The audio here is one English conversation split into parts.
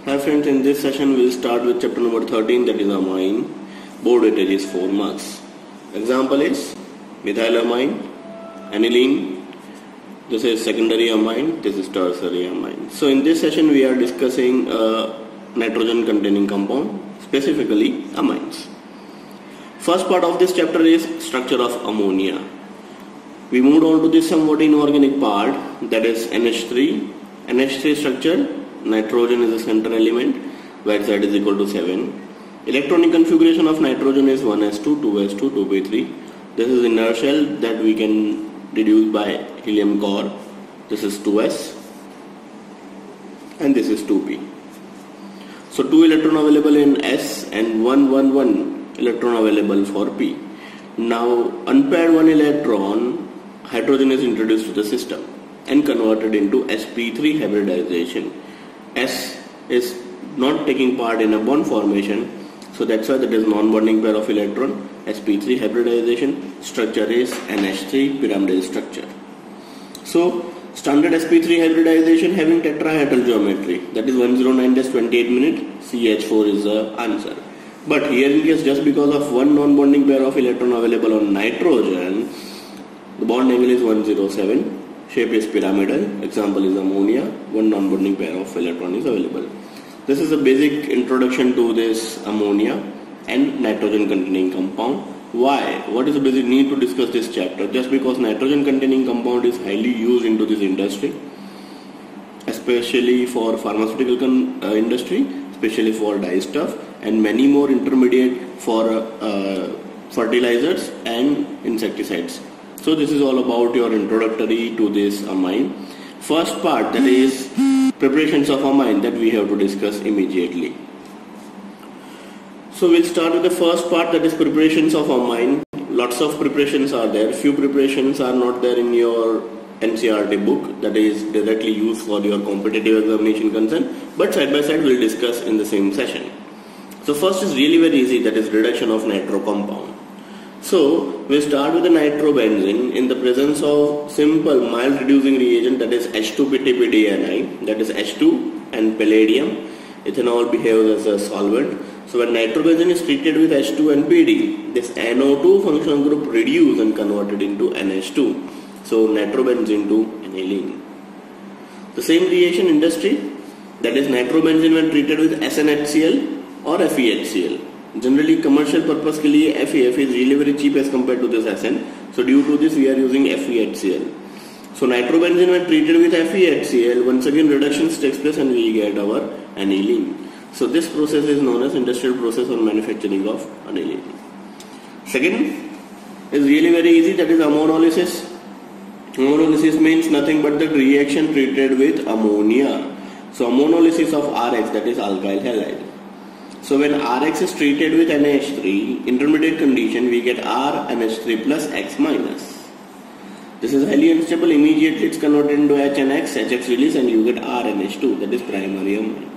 Hi friends, in this session we'll start with chapter number 13, that is amine. Board weightage is 4 marks. Example is methylamine, aniline. This is secondary amine, this is tertiary amine. So in this session we are discussing nitrogen containing compound, specifically amines. First part of this chapter is structure of ammonia. We moved on to this somewhat inorganic part, that is NH3. NH3 structure, nitrogen is the center element where Z is equal to 7. Electronic configuration of nitrogen is 1s2, 2s2, 2p3. This is inertial that we can deduce by helium core. This is 2s and this is 2p. So 2 electron available in S and 1 electron available for P. Now unpaired 1 electron, hydrogen is introduced to the system and converted into sp3 hybridization. S is not taking part in a bond formation, so that's why that is non-bonding pair of electron. sp3 hybridization, structure is NH3 pyramidal structure. So standard sp3 hybridization having tetrahedral geometry, that is 109-28 minute, CH4 is the answer. But here in case, just because of one non-bonding pair of electron available on nitrogen, the bond angle is 107. Shape is pyramidal. Example is ammonia. One non-bonding pair of electron is available. This is a basic introduction to this ammonia and nitrogen containing compound. Why? What is the basic need to discuss this chapter? Just because nitrogen containing compound is highly used into this industry, especially for pharmaceutical industry, especially for dye stuff, and many more intermediate for fertilizers and insecticides. So this is all about your introductory to this amine. First part, that is preparations of amine, that we have to discuss immediately. So we'll start with the first part, that is preparations of amine. Lots of preparations are there. Few preparations are not there in your NCERT book, that is directly used for your competitive examination concern, but side by side we'll discuss in the same session. So first is really very easy, that is reduction of nitro compound. So we start with the nitrobenzene in the presence of simple mild reducing reagent, that is H2PTPDNI, that is H2 and palladium. Ethanol behaves as a solvent. So when nitrobenzene is treated with H2 and PD, this NO2 functional group reduced and converted into NH2. So nitrobenzene to aniline. The same reaction industry, that is nitrobenzene when treated with SnHCl or FeHCl. Generally commercial purpose के लिए FeF is really very cheap as compared to this SN. So due to this we are using FeHCl. So nitrobenzene when treated with FeHCl, once again reductions takes place and we get our aniline. So this process is known as industrial process or manufacturing of aniline. Second is really very easy, that is ammonolysis. Ammonolysis means nothing but the reaction treated with ammonia. So ammonolysis of RH, that is alkyl halide. So when RH is treated with NH3, intermediate condition, we get RNH3 plus X minus. This is highly unstable, immediately it's converted into H and X, HX release, and you get RNH2, that is primary amine.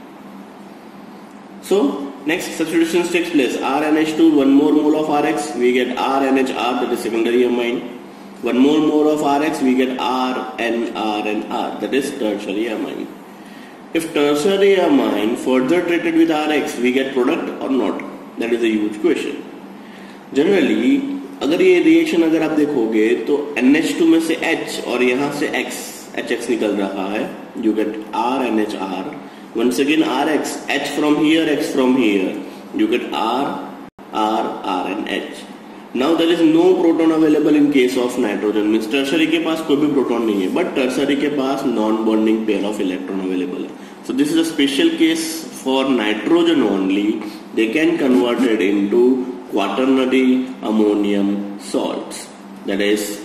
So next substitutions takes place, RNH2, 1 more mole of RX, we get RNHR, that is secondary amine. 1 more mole of RX, we get RNR, that is tertiary amine. If tertiary amine further treated with RX, we get product or not? That is a huge question. Generally, अगर ये reaction अगर आप देखोगे तो NH2 में से H और यहाँ से X, HX निकल रहा है, you get RNHR. Once again RX, H from here, X from here, you get R and H. Now there is no proton available in case of nitrogen. Means tertiary के पास कोई भी proton नहीं है, but tertiary के पास non-bonding pair of electron available है. So this is a special case for nitrogen only. They can convert it into quaternary ammonium salts. That is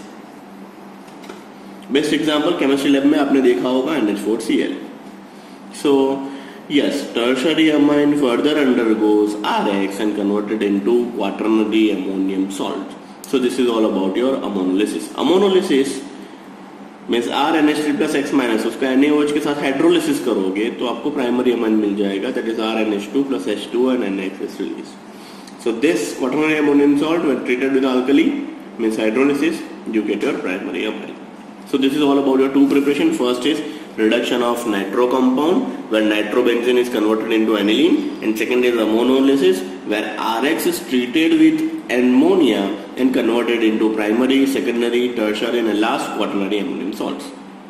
best example chemistry lab में आपने देखा होगा NH4Cl. So yes, tertiary amine further undergoes RX and converted into quaternary ammonium salt. So this is all about your ammonolysis. Ammonolysis means RNH3 plus X minus, उसका NaOH के साथ hydrolysis करोगे तो आपको प्राइमरी अमाइन मिल जाएगा, that is RNH2 plus H2 and NX is released. So this quaternary ammonium salt when treated with alkali means hydrolysis, you get your primary amine. So this is all about your two preparation. First is reduction of nitro compound where nitrobenzene is converted into aniline, and second is ammonolysis, where RX is treated with ammonia and converted into primary, secondary, tertiary, and last quaternary ammonium salts.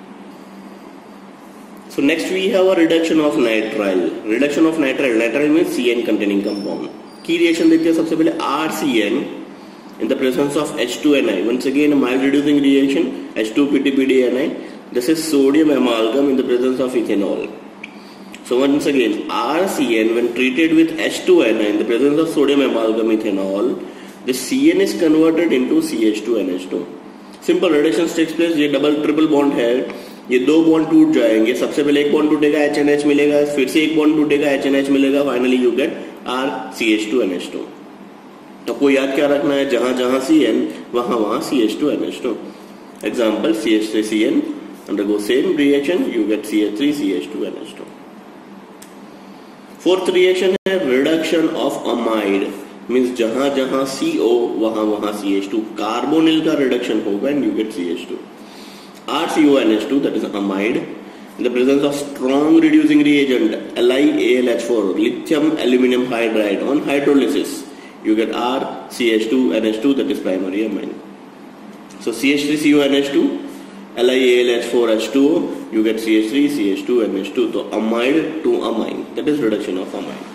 So next we have a reduction of nitrile. Reduction of nitrile. Nitrile means CN containing compound. Key reaction देखते हैं सबसे पहले RCN in the presence of H2Ni. Once again a mild reducing reaction, H2PTPDNi. This is sodium amalgam in the presence of ethanol. So once again RCN when treated with H2Ni in the presence of sodium amalgam ethanol, the CN is converted into CH2NH2. Simple reductions takes place. ये double triple bond है, ये दो bond टूट जाएंगे. सबसे पहले एक bond टूटेगा, HNH मिलेगा, फिर से एक बॉन्ड टूटेगा, HNH मिलेगा, फाइनली यू गेट RCH2NH2. तो आपको याद क्या रखना है, जहां जहां CN वहां वहां CH2NH2. Example CH3CN undergo same reaction, you get CH3CH2NH2. Fourth reaction है रिडक्शन ऑफ अमाइड. मीन्स जहां जहां CO वहां वहां CH2. कार्बोनिल का रिडक्शन होगा and you get CH2. RCONH2, that is amide, in the presence of strong reducing reagent LiAlH4, lithium aluminum hydride, on hydrolysis you get RCH2NH2, that is primary amine. So CH3CONH2, LiAlH4H2O, you get CH3CH2NH2. So amide to amine, that is reduction of amide.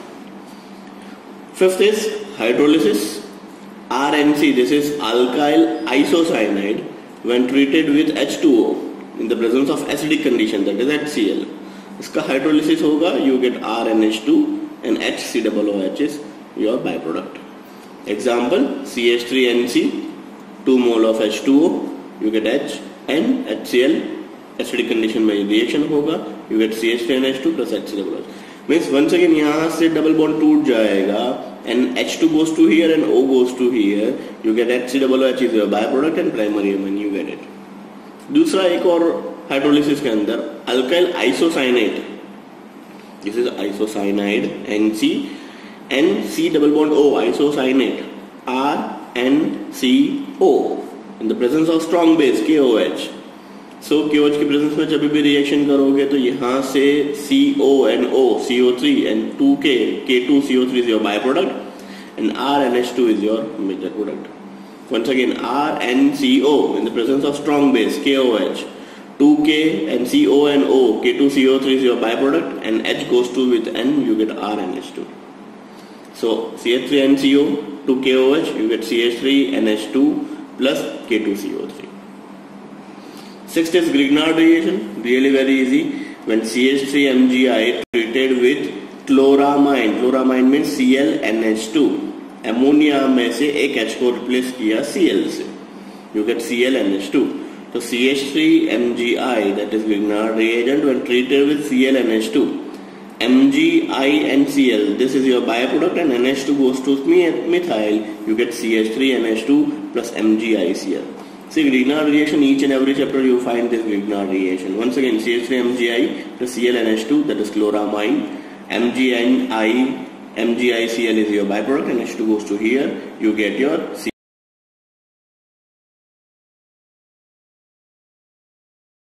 Fifth is hydrolysis. RNC, this is alkyl isocyanide, when treated with H2O in the presence of acidic condition, that is HCl. इसका hydrolysis होगा, you get RNH2 and HCOOH is your byproduct. Example CH3NC, 2 mole of H2O, you get H and HCl. Acidic condition में reaction होगा, you get CH3NH2 plus HCOOH. Means once again यहाँ से double bond टूट जाएगा and H2 goes to here and O goes to here, you get HCOOH is your byproduct and primary amine, you get it. दूसरा एक और hydrolysis के अंदर alkyl isocyanate, this is isocyanide NC and C double bond O, isocyanate RNCO in the presence of strong base KOH. So KOH की presence में जब भी reaction करोगे तो यहाँ से CONO CO3 and 2K K2CO3 is your byproduct and RNH2 is your major product. Once again RNCO in the presence of strong base KOH, 2K and CONO K2CO3 is your byproduct and H goes to with N, you get RNH2. So CH3NCO to KOH, you get CH3NH2 plus K2CO3. Sixth is Grignard reaction, really very easy. When CH3MgI treated with chloramine, chloramine means ClNH2, ammonia में से एक H को replace किया Cl से, you get ClNH2. So CH3MgI, that is Grignard reagent, when treated with ClNH2, MgI and Cl, this is your byproduct and NH2 goes to methyl, you get CH3NH2 plus MgICl. See Grignard reaction, each and every chapter you find this Grignard reaction. Once again CH3MgI plus ClNH2, that is chloramine, MgICl is your byproduct and H2 goes to here, you get your